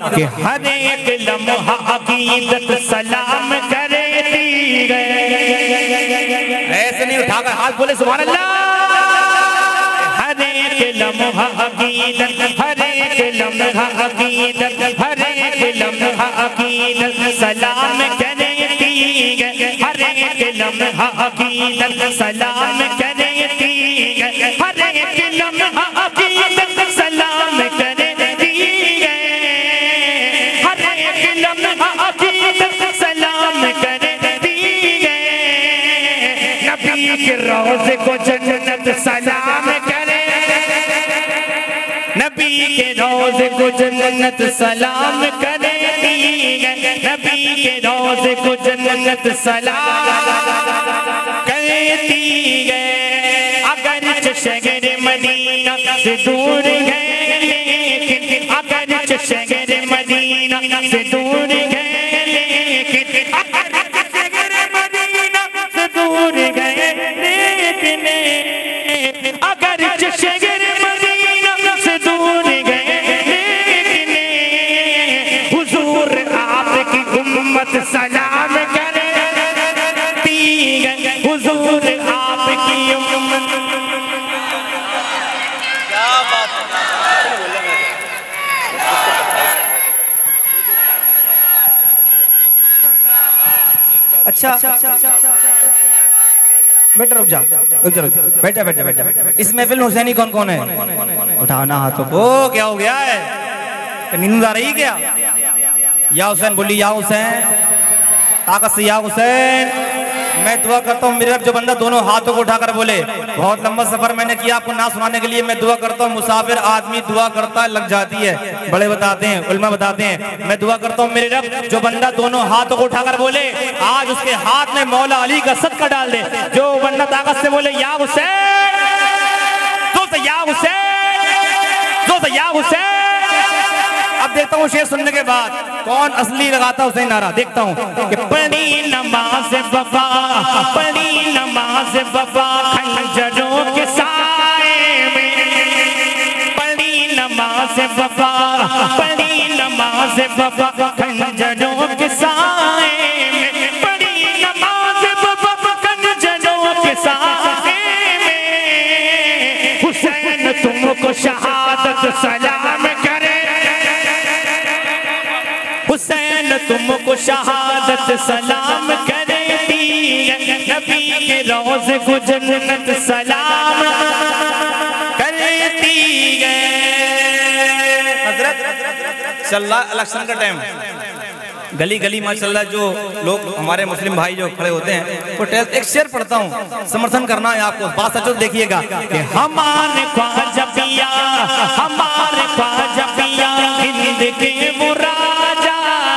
कि हर एक लम्हा अकीदत सलाम करती है। ऐसे नहीं उठाकर हाथ बोले सुभान अल्लाह। हर एक लम्हा अकीदत, हर एक लम्हा अकीदत, हर एक लम्हा अकीदत सलाम करती है। हर एक लम्हा अकीदत सलाम करती है। हर एक लम्हा अकीदत सलाम करती है। हर एक लम्हा अकीदत सलाम करती है। नबी के रोज़े को जन्नत सलाम करे। नबी के रोज़े को जन्नत सलाम करती है। नबी के रोज़े को जन्नत सलाम करती है। अगर शहर मदीना से दूर है लेकिन, अगर शहर मदीना से दूर है लेकिन, अगर शहर मदीना से दूर है लेकिन, अगर शहर मदीना से दूर है लेकिन, हुजूर आपकी उम्मत सलाम करती है। हुजूर आपकी उम्मत। अच्छा बेटा रुक जा, बैठा बैठा बैठा। इस महफिल में हुसैनी कौन कौन है? उठाना हाथों को। क्या हो गया है? नींद आ रही क्या? या हुसैन बोली, या हुसैन, ताकत से या हुसैन। मैं दुआ करता हूँ मेरे रब जो बंदा दोनों हाथों को उठाकर बोले। बहुत लंबा सफर मैंने किया आपको ना सुनाने के लिए। मैं दुआ करता हूँ, मुसाफिर आदमी दुआ करता है लग जाती है, बड़े बताते हैं, उल्मा बताते हैं। मैं दुआ करता हूँ मेरे रब जो बंदा दोनों हाथों को उठाकर बोले, आज उसके हाथ में मौला अली का सदका डाल दे। जो बंदा ताकत से बोले या हुसैन, जो से या हुसैन, जो से या हुसैन। अब देखता हूँ शेर सुनने के बाद कौन असली लगाता है हुसैन नारा। देखता हूँ कि पढ़ी नमाज बाबा, पढ़ी नमाज बाबा खंजरों के साए में, पढ़ी नमाज बाबा, पढ़ी नमाज बाबा खंजरों के साए में, पढ़ी नमाज बाबा खंजरों के साए में। हुसैन तुमको शहादत सलाम करे। हुसैन तुमको शहादत सलाम करती है। नबी के रोज़े को जन्नत सलाम करती है। हज़रत चल रहा इलेक्शन का टाइम, गली गली माशाल्लाह जो लोग हमारे मुस्लिम भाई जो खड़े होते हैं वो एक शेर पढ़ता हूँ, समर्थन करना है आपको। बात सच देखिएगा कि हमारे ख्वाजा पिया, हमारे ख्वाजा पिया हिंद के मुराजा।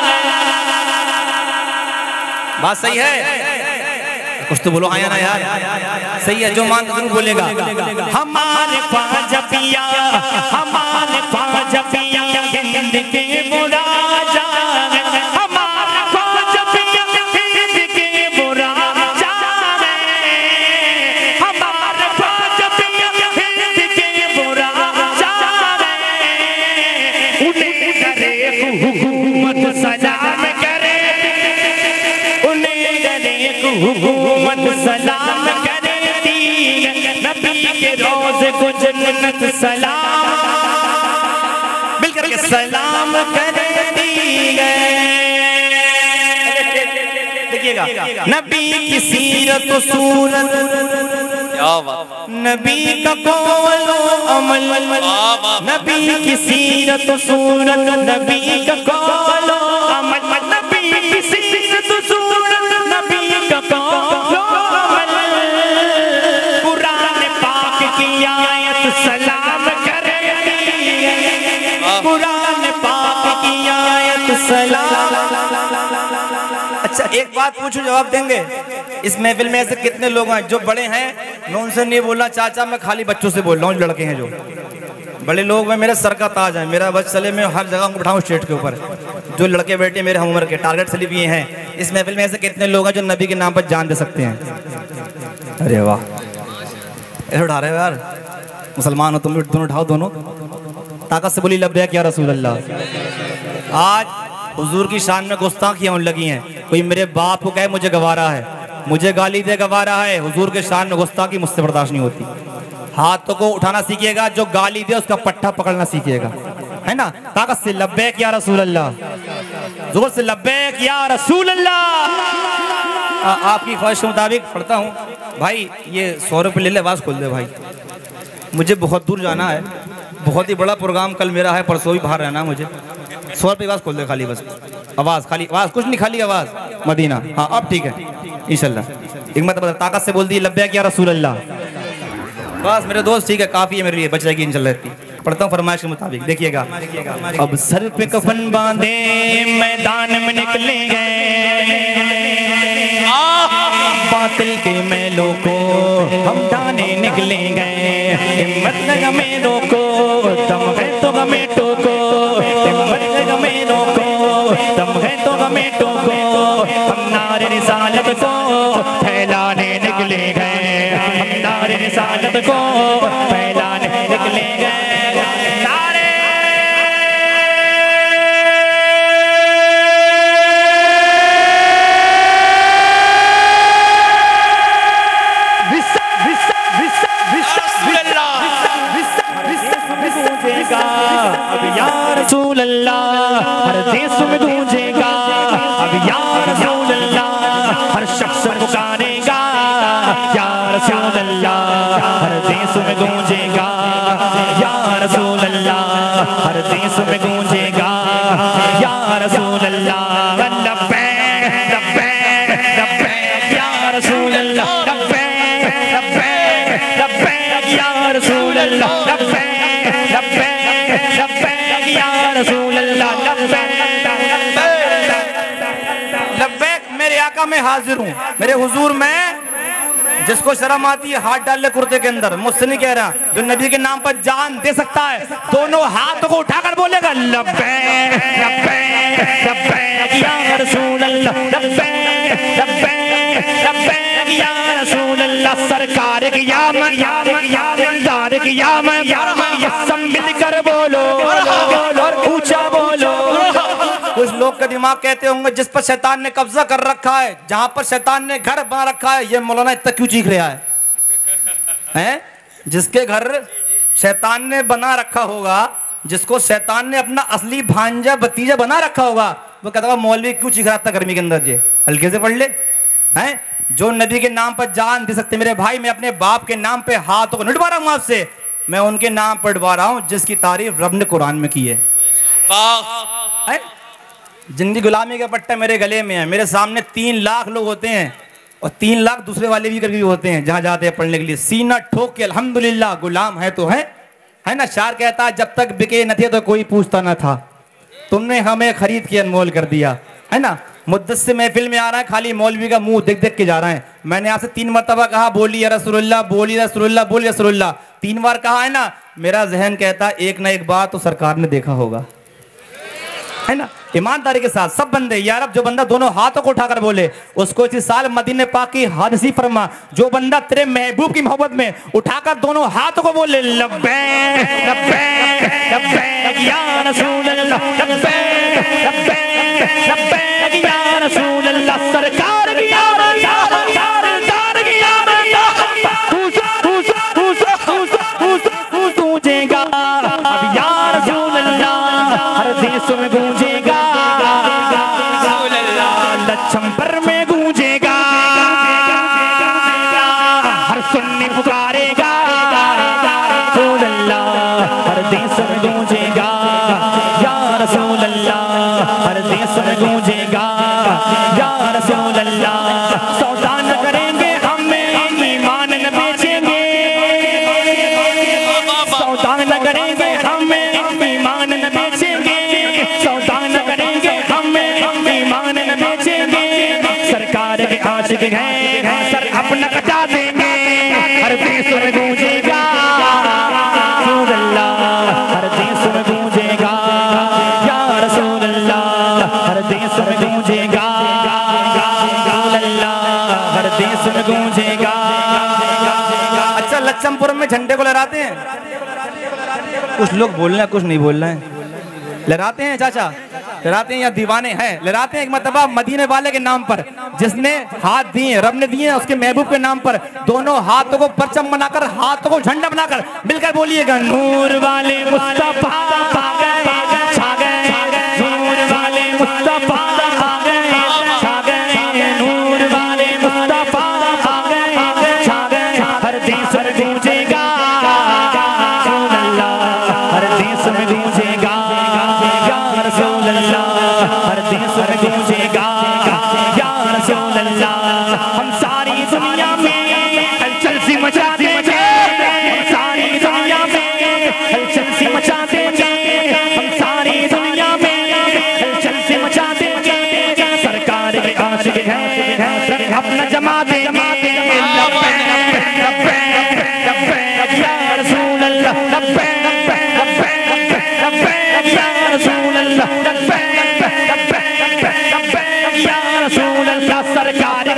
बात सही है? कुछ तो बोलो आया ना यार। सही है, जो मानता जरूर बोलेगा। हमारे ख्वाजा पिया, हमारे ख्वाजा पिया हिंद के मुराजा, हमारे ख्वाजा पिया हिंद के मुराजा, हमारे ख्वाजा पिया हिंद के मुराजा। उन्हें डरे हुकूमत सलाम करे, हुकूमत सलाम करती है। नबी के रोज़े को जन्नत सलाम मिलकर के सलाम करती है। देखिएगा नबी की सीरत सूरत, नबी का कौलो अमल, नबी की सीरत सूरत, नबी का कौलो अमल, नबी की सीरत सूरत, नबी का कौलो अमल। कुरान पाक की आयत सलाम करती है, कुरान पाक की आयत सलाम। अच्छा एक बात पूछूं, जवाब देंगे? इस महफिल में ऐसे कितने लोग हैं जो बड़े हैं? मैं उनसे नहीं बोल रहा चाचा, मैं खाली बच्चों से बोल रहा हूँ। लड़के हैं जो बड़े लोग हैं, मेरे सर का ताज है, मेरा बस चले मैं हर जगह उठाऊँ स्टेट के ऊपर। जो लड़के बैठे मेरे हम उम्र के टारगेट स्लिप ये हैं। इस महफिल में ऐसे कितने लोग हैं जो नबी के नाम पर जान दे सकते हैं? अरे वाह, ऐसे उठा रहे हो यार। मुसलमान हो तुम, दोनों उठाओ, दोनों ताकत से बोली लब्बैक या रसूल अल्लाह। आज हुजूर की शान में गुस्ताखियां होने लगी हैं। कोई मेरे बाप को कहे मुझे गवारा है, मुझे गाली दे गवारा है, हुजूर के शान में गुस्ताखी मुझसे बर्दाश्त नहीं होती। हाथों को उठाना सीखिएगा, जो गाली दे उसका पट्टा पकड़ना सीखिएगा, है ना। ताकत से लब्बैक या रसूल अल्लाह, जोर से लब्बैक या रसूल अल्लाह। आपकी ख्वाहिश के मुताबिक पढ़ता हूँ। भाई ये 100 रुपये ले ले, आवाज़ खोल दे भाई, मुझे बहुत दूर जाना है, बहुत ही बड़ा प्रोग्राम कल मेरा है, परसों भी बाहर रहना है मुझे। 100 रुपये आवाज़ खोल दे खाली, बस आवाज़, खाली आवाज़, कुछ नहीं, खाली आवाज़। मदीना, हाँ अब ठीक है इंशाल्लाह। एक मतलब ताकत से बोल दी लब्बैक या रसूल अल्लाह। बस मेरे दोस्त ठीक है, काफ़ी है मेरे लिए, बच जाएगी इंशाल्लाह इतनी। पढ़ता हूँ फरमाइश के मुताबिक, देखिएगा। अब सर पे कफन बांधे मैदान में निकलेंगे, बातिल के मेलों को हम डाने निकलेंगे। हिम्मत न गमे रोको, दम है तो गमे टोको, हिम्मत न गमे रोको, दम है तो गमे टोको। हम नारे रिसालत को फैलाने निकलेंगे, हम नारे रिसालत को फैलाने निकलेंगे। अब या रसूल अल्लाह हर देश में गूंजेगा, अब या रसूल अल्लाह हर शख्स पुकारेगा, या रसूल अल्लाह हर देश में गूंजेगा, या रसूल अल्लाह हर देश में गूंजेगा, या रसूल अल्लाह। लब्बैक लब्बैक लब्बैक या रसूल अल्लाह, लब्बैक लब्बैक लब्बैक या रसूल अल्लाह, लब्बैक लब्बैक लब्बैक या रसूल अल्लाह, लब्बैक मेरे आका में हाजिर हूँ, मेरे हुजूर में। जिसको शर्म आती है हाथ डाल ले कुर्ते के अंदर, मुझसे नहीं कह रहा, जो नबी के नाम पर जान दे सकता है दोनों हाथों को उठाकर बोलेगा लब्बैक लब्बैक लब्बैक या रसूल अल्लाह, लब्बैक लब्बैक लब्बैक या रसूल अल्लाह। सरकार की यामत यामदार की यामत सम्मिल कर बोलो और ऊंचा बोलो। कुछ लोग का दिमाग कहते होंगे जिस पर शैतान ने कब्जा कर रखा है, जहां पर शैतान ने घर बना रखा है, ये मौलाना इतना क्यों चीख रहा है? हैं? जिसके घर शैतान ने बना रखा होगा, जिसको शैतान ने अपना असली भांजा भतीजा बना रखा होगा, वो कहता होगा मौलवी क्यों चीख रहा था गर्मी के अंदर, ये हल्के से पढ़ ले। हैं? जो नबी के नाम पर जान दे सकते मेरे भाई, मैं अपने बाप के नाम पे हाथों को नहीं उठवा रहा हूं आपसे, मैं उनके नाम पर उठवा रहा हूं जिसकी तारीफ रब ने कुरान में की है। जिंदगी गुलामी का पट्टा मेरे गले में है, मेरे सामने 3 लाख लोग होते हैं और 3 लाख दूसरे वाले भी कभी होते हैं जहां जाते हैं पढ़ने के लिए, सीना ठोक के अल्हम्दुलिल्लाह गुलाम है तो है ना। शार कहता है जब तक बिके न थे तो कोई पूछता न था, तुमने हमें खरीद के अनमोल कर दिया, है ना। मुद्दत महफिल में आ रहा है, खाली मौलवी का मुंह देख देख के जा रहा है। मैंने आपसे 3 मरतबा कहा बोली या रसूलुल्लाह, बोली रसूलुल्लाह, बोली रसूलुल्लाह, 3 बार कहा है ना। मेरा जहन कहता एक ना एक बार तो सरकार ने देखा होगा, है ना। ईमानदारी के साथ सब बंदे, यार अब जो बंदा दोनों हाथों को उठाकर बोले उसको इसी साल मदीने पाक की हज नसीब फरमा। जो बंदा तेरे महबूब की मोहब्बत में उठाकर दोनों हाथों को बोले लब्बैक लब्बैक लब्बैक या रसूल अल्लाह, लब्बैक लब्बैक लब्बैक या रसूल अल्लाह। सरकार की गूंजेगा, अब या रसूल अल्लाह हर देश में गूंजेगा, लच्छम्बर में गूंजेगा, हर सुन्नी पुकारेगा रसूल अल्लाह, हर देश में गूंजेगा, या रसूल अल्लाह हर देश में गूंजेगा, या रसूल अल्लाह। सौदा न करेंगे हमें ईमान न बेचेंगे, सौदा न करेंगे हमें ईमान न बेचेंगे, सौदा न करेंगे हमें ईमान न बेचेंगे। सरकार के आशिक हैं सर अपना कटा देंगे, हर देश में गूंजेगा रसूल अल्लाह, हर देश में गूंजेगा, या रसूल अल्लाह हर देश में गूंजेगा, रसूल अल्लाह हर देश में गूंजेगा। अच्छा लच्छमपुर में झंडे को लहराते हैं, कुछ लोग बोल रहे हैं कुछ नहीं बोल रहे हैं, लहराते हैं चाचा। लड़ाते हैं या दीवाने हैं, लड़ाते हैं एक मरतबा मदीने वाले के नाम पर, जिसने हाथ दिए रब ने दिए उसके महबूब के नाम पर। दोनों हाथों को परचम बनाकर, हाथों को झंडा बनाकर मिलकर बोलिएगा, नूर वाले मुस्तफा आ गए, छा गए, नूर वाले मुस्तफा आ गए, छा गए, नूर वाले मुस्तफा आ गए, छा गए, हर देश में गूंजेगा रसूल अल्लाह, हर देश में गूंजेगा या रसूल अल्लाह, हर देश में गूंजेगा या रसूल अल्लाह। हम सारी दुनिया में हलचल सी मचा देंगे, हम सारी दुनिया में हलचल सी मचा देंगे, हम सारी दुनिया में हलचल सी मचा देंगे। सरकार के आशिक हैं अपना जमा देंगे, या रसूल अल्लाह, या रसूल अल्लाह, या रसूल अल्लाह। सरकार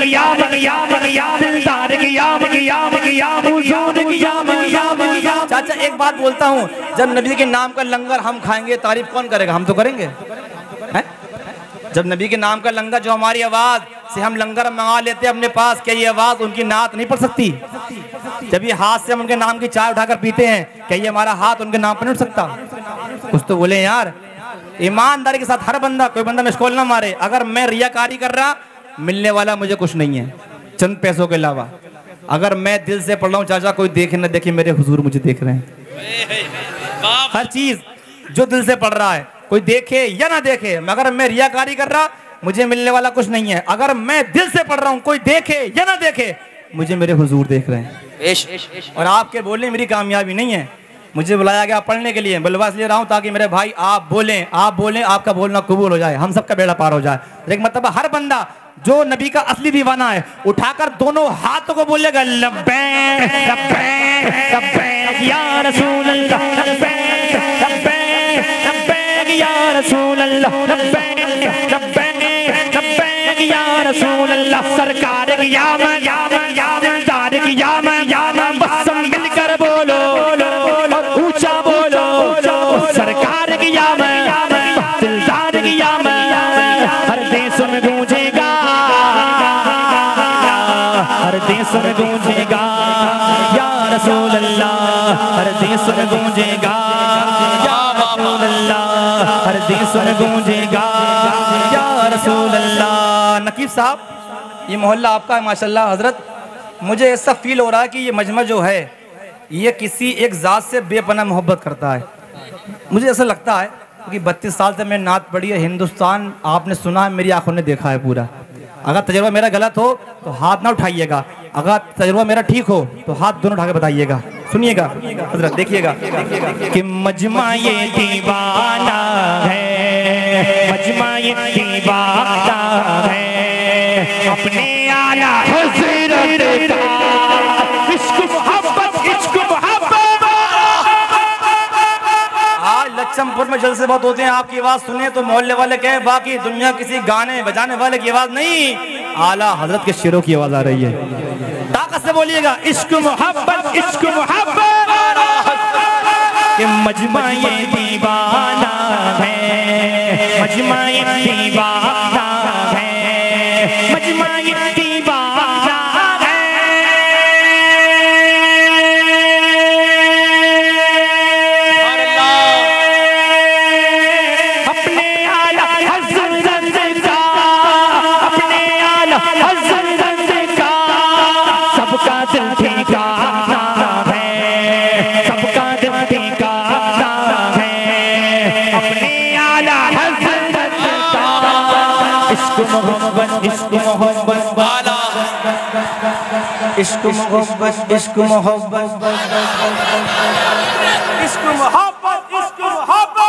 चाचा एक बात बोलता हूँ, जब नबी के नाम का लंगर हम खाएंगे तारीफ कौन करेगा? हम तो करेंगे हैं? जब नबी के नाम का लंगर, जो हमारी आवाज से हम लंगर मंगा लेते हैं अपने पास, क्या ये आवाज उनकी नात नहीं पढ़ सकती? जब ये हाथ से हम उनके नाम की चाय उठाकर पीते हैं, क्या ये हमारा हाथ उनके नाम पर नहीं उठ सकता? कुछ तो बोले यार। ईमानदारी के साथ हर बंदा, कोई बंदा मिसकॉल ना मारे। अगर मैं रियाकारी कर रहा, मिलने वाला मुझे कुछ नहीं है चंद पैसों के अलावा। अगर मैं दिल से पढ़ रहा हूँ चाचा, कोई देखे न देखे, मेरे हुजूर मुझे देख रहे हैं। हर चीज जो दिल से पढ़ रहा है, कोई देखे या ना देखे, मगर मैं रियाकारी कर रहा, मुझे मिलने वाला कुछ नहीं है। अगर मैं दिल से पढ़ रहा हूँ, कोई देखे या ना देखे, मुझे मेरे हुजूर देख रहे हैं। और आपके बोलने मेरी कामयाबी नहीं है। मुझे बुलाया गया पढ़ने के लिए, बुलवा ले रहा हूँ ताकि मेरे भाई आप बोलें, आपका बोलना कबूल हो जाए, हम सबका बेड़ा पार हो जाए। लेकिन मतलब हर बंदा जो नबी का असली दीवाना है, उठाकर दोनों हाथों को बोलेगा, लब्बैक लब्बैक लब्बैक या रसूल अल्लाह, लब्बैक लब्बैक लब्बैक या रसूल अल्लाह, लब्बैक लब्बैक लब्बैक या रसूल अल्लाह। सरकार की यामत, दार की यामत, बस सब मिलकर बोलो, ऊंचा बोलो, सरकार की यामत, दिलदार की यामत, हर देश में गूंजेगा, हर देश में गूंजेगा या रसूल अल्लाह, हर देश में गूंजेगा या रसूल अल्लाह, हर देश में गूंजेगा या रसूल अल्लाह। नकीब साहब, ये मोहल्ला आपका है माशाल्लाह हजरत। मुझे ऐसा फील हो रहा है कि ये मजमा जो है, ये किसी एक ज़ात से बेपनाह मोहब्बत करता है। मुझे ऐसा लगता है कि 32 साल से मैंने नात पढ़ी है, हिंदुस्तान आपने सुना है, मेरी आंखों ने देखा है पूरा। अगर तजुर्बा मेरा गलत हो तो हाथ ना उठाइएगा, अगर तजुर्बा मेरा ठीक हो तो हाथ दोनों उठा के बताइएगा। सुनिएगा हजरत, देखिएगा कि मजमा ये दीवाना है, मजमा ये दीवाना है, अपने आला हज़रत का इश्क मोहब्बत, इश्क मोहब्बत। आज लच्छमपुर में जलसे बहुत होते हैं, आपकी आवाज सुने तो मोहल्ले वाले कहे बाकी दुनिया किसी गाने बजाने वाले की आवाज नहीं, आला हजरत के शेरों की आवाज आ रही है। ताकत से बोलिएगा, इश्क मोहब्बत, इश्क मोहब्बत। कि मजमा ये दीवाना है, मजमा ये दीवाना है, मजमा ये दीवाना है। अपने आला हज़रत का, अपने आला हज़रत का, सबका दिल ठिकाना है, सबका दिल ठिकाना है, अपने आला हज़रत का। इश्क मोहब्बत, इश्क मोहब्बत वाला, इश्क मोहब्बत, इश्क मोहब्बत, इश्क मोहब्बत, इश्क मोहब्बत।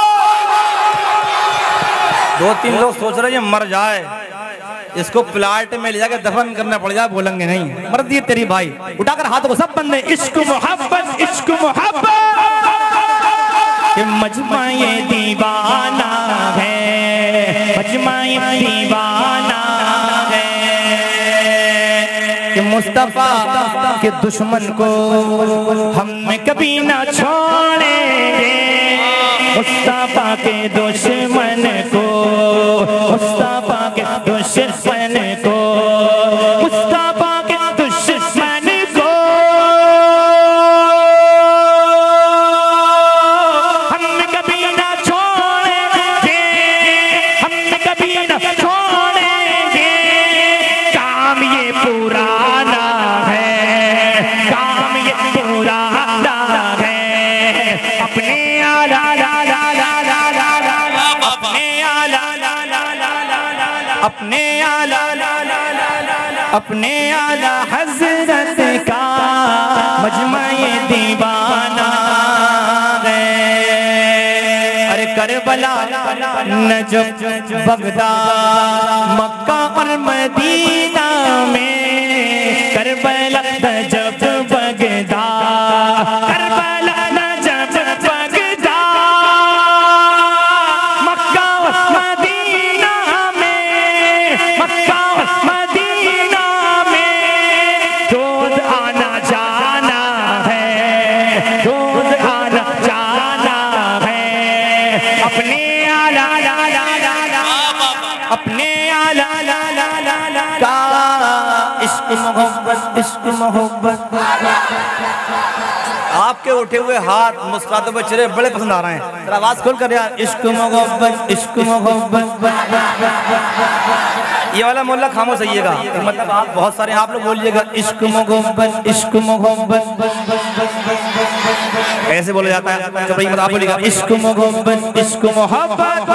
2-3 लोग सोच रहे हैं मर जाए, इसको प्लाट में ले जाकर दफन करना पड़ जाए, बोलेंगे नहीं, मर दिए तेरी भाई। उठाकर हाथों को सब बंदे, इश्क मोहब्बत, इश्क मोहब्बत। कि मजमा ये दीवाना है, मजमा ये दीवाना है, कि मुस्तफा के दुश्मन को हम कभी ना छोड़ेंगे, मुस्तफा के दुश्मन को अपने आला हजरत का मजमा-ए दीवाना है। अरे करबला, नजफ, बगदाद, मक्का और मदीना में, Karbala, Najaf, Baghdad, Karbala, Najaf, Baghdad, Mecca और मदीना में, मक्का और मदीना में रोज आना जाना है, रोज आना जाना है। अपने आला अपने आला का इश्क मोहब्बत, इश्क मोहब्बत। आपके उठे हुए हाथ, मुस्कुराते हुए चेहरे बड़े पसंद आ रहे हैं। जरा आवाज खोल कर यार, इश्क मोहब्बत, इश्क मोहब्बत। ये वाला मोहल्ला खामोश रहिएगा, मतलब आप बहुत सारे आप लोग बोलिएगा इश्क मोहब्बत, इश्क मोहब्बत। कैसे बोला जाता है जब भाई आप बोलिएगा इश्क मोहब्बत, इश्क मोहब्बत।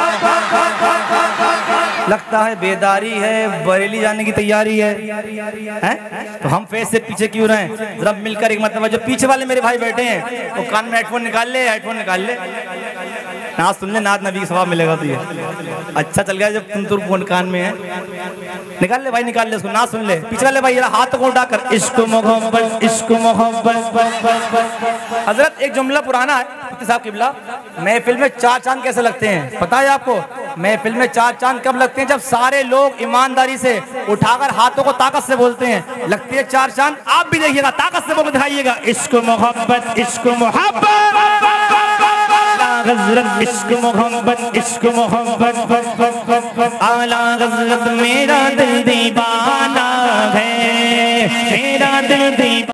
लगता है बेदारी है, बरेली जाने की तैयारी है, हैं? तो हम फेस से पीछे क्यों रहे? जरा मिलकर एक मतलब जो पीछे वाले मेरे भाई बैठे हैं वो कान में हेडफोन निकाल ले, हेडफोन निकाल ले, नाद सुन ले, नाद नबी का सवाब मिलेगा तुझे। अच्छा चल गया जब तुम फोन कान में है, निकाल ले भाई, निकाल ले उसको, नाद सुन ले। पीछे वाले भाई जरा हाथ को उठाकर इश्क मोहब्बत, इश्क मोहब्बत। हजरत एक जुमला पुराना है साहब किबला, महफिल में चार चांद कैसे लगते हैं पता है आपको? महफिल में चार चांद कब लगते हैं? जब सारे लोग ईमानदारी से उठाकर हाथों को ताकत से बोलते हैं, लगती है चार चांद। आप भी देखिएगा, ताकत से बोल दिखाइएगा इश्क मोहब्बत, इश्क मोहब्बत, गज़रत, इश्क मोहब्बत, इश्क मोहब्बत। आला गज़रत मेरा दिल दीवाना है, मेरा दिल दीवाना।